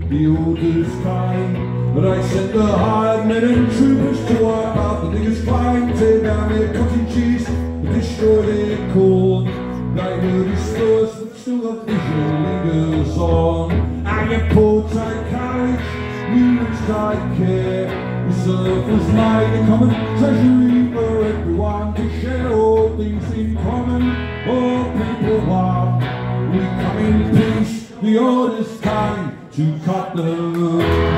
the orders came. They sent the hired men and troopers to wipe out the diggers' claim, tear down their cottages, destroy their corn. They were dispersed, but still the vision lingers on. And you poor take courage, you rich take care. This earth was made a common treasury for everyone to share all things in common. All people one. We come in peace, the orders came to cut the